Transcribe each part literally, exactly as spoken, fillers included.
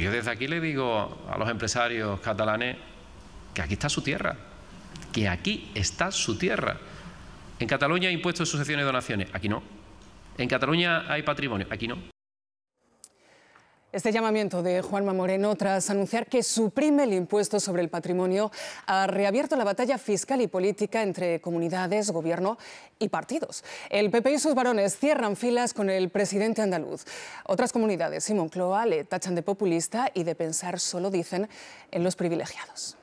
Yo desde aquí le digo a los empresarios catalanes que aquí está su tierra, que aquí está su tierra. En Cataluña hay impuestos, sucesiones y donaciones, aquí no. En Cataluña hay patrimonio, aquí no. Este llamamiento de Juanma Moreno, tras anunciar que suprime el impuesto sobre el patrimonio, ha reabierto la batalla fiscal y política entre comunidades, gobierno y partidos. El P P y sus varones cierran filas con el presidente andaluz. Otras comunidades y Moncloa le tachan de populista y de pensar solo, dicen, en los privilegiados.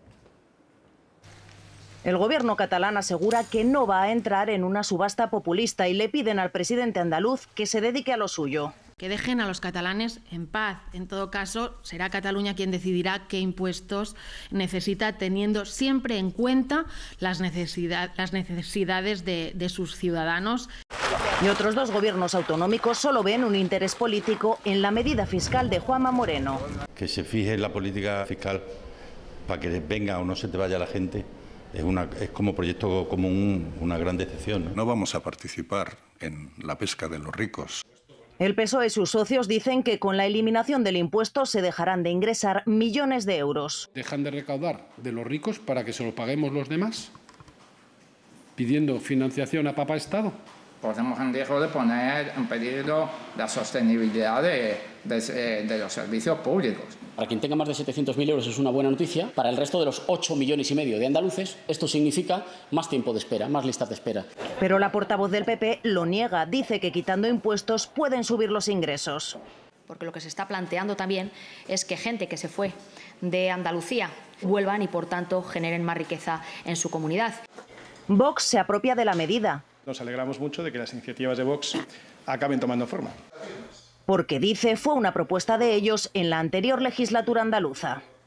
El gobierno catalán asegura que no va a entrar en una subasta populista y le piden al presidente andaluz que se dedique a lo suyo. Que dejen a los catalanes en paz. En todo caso, será Cataluña quien decidirá qué impuestos necesita, teniendo siempre en cuenta las, necesidad, las necesidades de, de sus ciudadanos. Y otros dos gobiernos autonómicos solo ven un interés político en la medida fiscal de Juanma Moreno. Que se fije en la política fiscal para que venga o no se te vaya la gente. Es, una, es como proyecto como un, una gran decepción, ¿no? No vamos a participar en la pesca de los ricos. El P S O E y sus socios dicen que con la eliminación del impuesto se dejarán de ingresar millones de euros. Dejan de recaudar de los ricos para que se lo paguemos los demás, pidiendo financiación a papá Estado. Ponemos en riesgo de poner en peligro la sostenibilidad de, de, de los servicios públicos. Para quien tenga más de setecientos mil euros es una buena noticia. Para el resto de los ocho millones y medio de andaluces, esto significa más tiempo de espera, más listas de espera. Pero la portavoz del P P lo niega. Dice que quitando impuestos pueden subir los ingresos. Porque lo que se está planteando también es que gente que se fue de Andalucía vuelvan y, por tanto, generen más riqueza en su comunidad. Vox se apropia de la medida. Nos alegramos mucho de que las iniciativas de Vox acaben tomando forma. Porque, dice, fue una propuesta de ellos en la anterior legislatura andaluza.